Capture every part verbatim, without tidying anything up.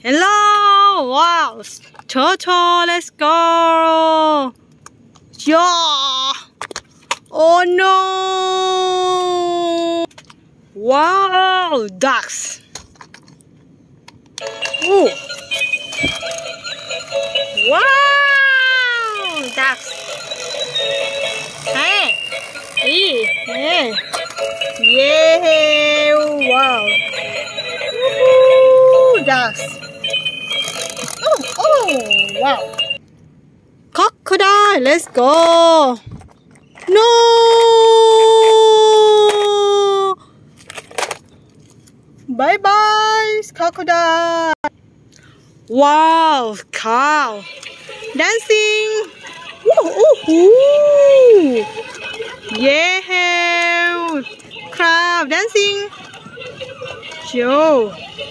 Hello! Wow! Turtle, let's go! Yeah! Oh no! Wow! Ducks! Ooh! Wow! Ducks! Hey! Hey! Hey! Yeah! Wow! Woohoo! Ducks! Oh! Oh! Wow! Crocodile! Let's go! No! Bye bye, crocodile! Wow, cow! Dancing! Woohoo! Yeah! Crowd dancing! Joe!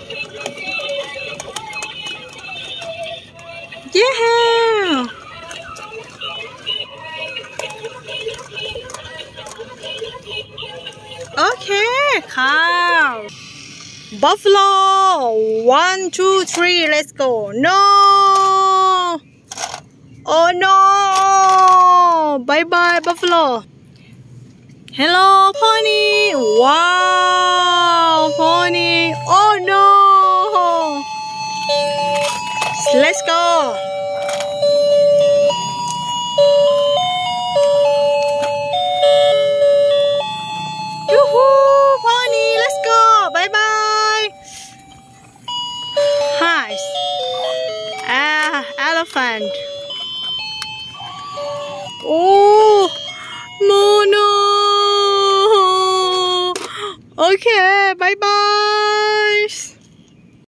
Yeah! Okay, cow. Buffalo. One, two, three. Let's go. No. Oh no. Bye bye, buffalo. Hello, pony. Wow, pony. Oh no. Let's go. Yoo-hoo, pony, let's go. Bye bye. Hi. Ah, elephant. Oh, no, no. Okay, bye bye.